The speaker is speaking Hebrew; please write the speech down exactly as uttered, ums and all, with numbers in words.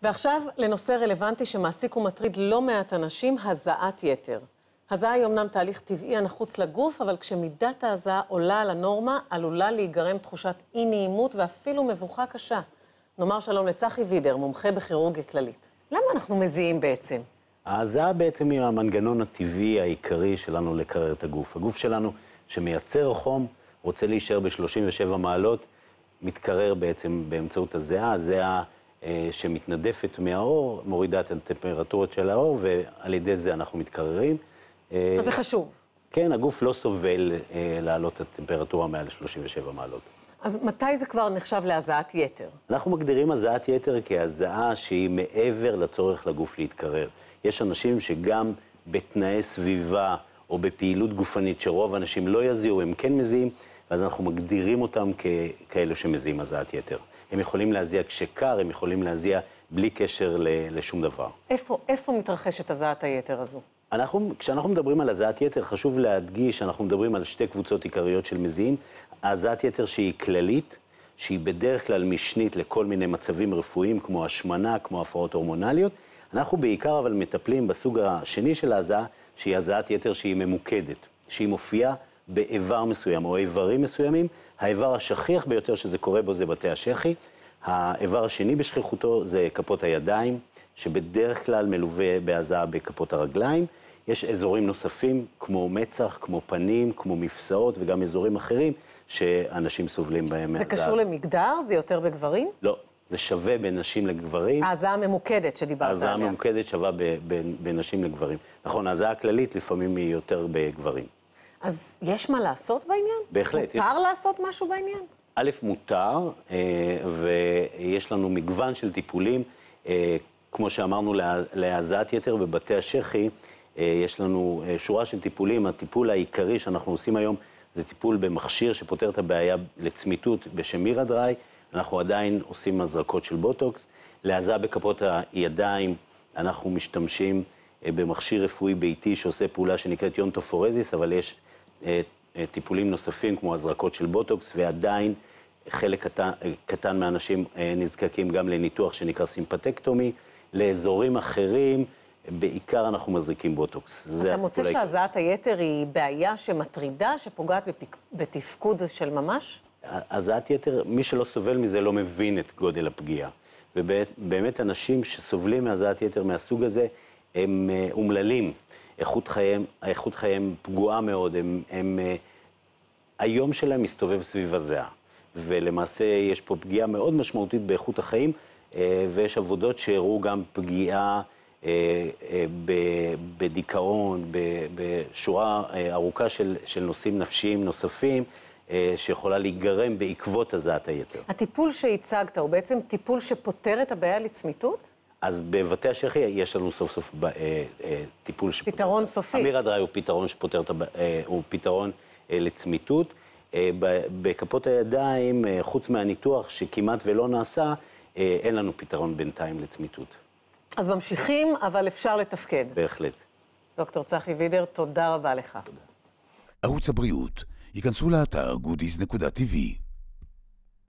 ועכשיו לנושא רלוונטי שמעסיק ומטריד לא מעט אנשים, הזעת יתר. הזעה היא אומנם תהליך טבעי הנחוץ לגוף, אבל כשמידת ההזעה עולה על הנורמה, עלולה להיגרם תחושת אי נעימות ואפילו מבוכה קשה. נאמר שלום לצחי וידר, מומחה בכירורגיה כללית. למה אנחנו מזיעים בעצם? ההזעה בעצם היא המנגנון הטבעי העיקרי שלנו לקרר את הגוף. הגוף שלנו שמייצר חום, רוצה להישאר ב-שלושים ושבע מעלות, מתקרר בעצם באמצעות הזעה. הזעה אה, שמתנדפת מהאור, מורידה את הטמפרטורות של האור, ועל ידי זה אנחנו מתקררים. אה, אז זה חשוב. כן, הגוף לא סובל אה, לעלות את הטמפרטורה מעל שלושים ושבע מעלות. אז מתי זה כבר נחשב להזעת יתר? אנחנו מגדירים הזעת יתר כהזעה שהיא מעבר לצורך לגוף להתקרר. יש אנשים שגם בתנאי סביבה או בפעילות גופנית שרוב האנשים לא יזיעו, הם כן מזיעים, ואז אנחנו מגדירים אותם ככאלו שמזיעים הזעת יתר. הם יכולים להזיע כשקר, הם יכולים להזיע בלי קשר לשום דבר. איפה, איפה מתרחשת הזעת היתר הזו? אנחנו, כשאנחנו מדברים על הזעת יתר, חשוב להדגיש שאנחנו מדברים על שתי קבוצות עיקריות של מזיעים. הזעת יתר שהיא כללית, שהיא בדרך כלל משנית לכל מיני מצבים רפואיים, כמו השמנה, כמו הפרעות הורמונליות. אנחנו בעיקר אבל מטפלים בסוג השני של ההזעה, שהיא הזעת יתר שהיא ממוקדת, שהיא מופיעה באיבר מסוים או איברים מסוימים. האיבר השכיח ביותר שזה קורה בו זה בתי השחי. האיבר השני בשכיחותו זה כפות הידיים, שבדרך כלל מלווה בהזעה בכפות הרגליים. יש אזורים נוספים כמו מצח, כמו פנים, כמו מפסעות וגם אזורים אחרים שאנשים סובלים בהם. זה קשור למגדר? זה יותר בגברים? לא, זה שווה בין נשים לגברים. ההזעה הממוקדת שדיברת עליה. ההזעה הממוקדת שווה בין נשים לגברים. נכון, ההזעה הכללית לפעמים היא יותר בגברים. אז יש מה לעשות בעניין? בהחלט. מותר לעשות משהו בעניין? א', מותר, ויש לנו מגוון של טיפולים. כמו שאמרנו, להזעת יתר בבתי השחי, יש לנו שורה של טיפולים. הטיפול העיקרי שאנחנו עושים היום זה טיפול במכשיר שפותר את הבעיה לצמיתות בשם מירדריי. אנחנו עדיין עושים הזרקות של בוטוקס. להזעה בכפות הידיים אנחנו משתמשים במכשיר רפואי ביתי שעושה פעולה שנקראת יונטופורזיס, אבל יש טיפולים נוספים כמו הזרקות של בוטוקס, ועדיין חלק קטן, קטן מהאנשים נזקקים גם לניתוח שנקרא סימפטקטומי. לאזורים אחרים, בעיקר אנחנו מזריקים בוטוקס. אתה מוצא שהזעת היתר היא בעיה שמטרידה, שפוגעת בפק... בתפקוד של ממש? הזעת יתר, מי שלא סובל מזה לא מבין את גודל הפגיעה. ובאמת אנשים שסובלים מהזעת יתר מהסוג הזה, הם אומללים. איכות חייהם, איכות חייהם פגועה מאוד, הם, הם, היום שלהם מסתובב סביב הזעה. ולמעשה יש פה פגיעה מאוד משמעותית באיכות החיים, ויש עבודות שהראו גם פגיעה בדיכאון, בשורה ארוכה של, של נושאים נפשיים נוספים, שיכולה להיגרם בעקבות הזעת היתר. הטיפול שהצגת הוא בעצם טיפול שפותר את הבעיה לצמיתות? אז בבתי השחי יש לנו סוף סוף טיפול שפותר. פתרון סופי. המירדריי הוא פתרון שפותר את הבעיה, הוא פתרון לצמיתות. בכפות הידיים, חוץ מהניתוח שכמעט ולא נעשה, אין לנו פתרון בינתיים לצמיתות. אז ממשיכים, אבל אפשר לתפקד. בהחלט. דוקטור צחי וידר, תודה רבה לך. תודה. ערוץ הבריאות, ייכנסו לאתר גודיס נקודה טי וי.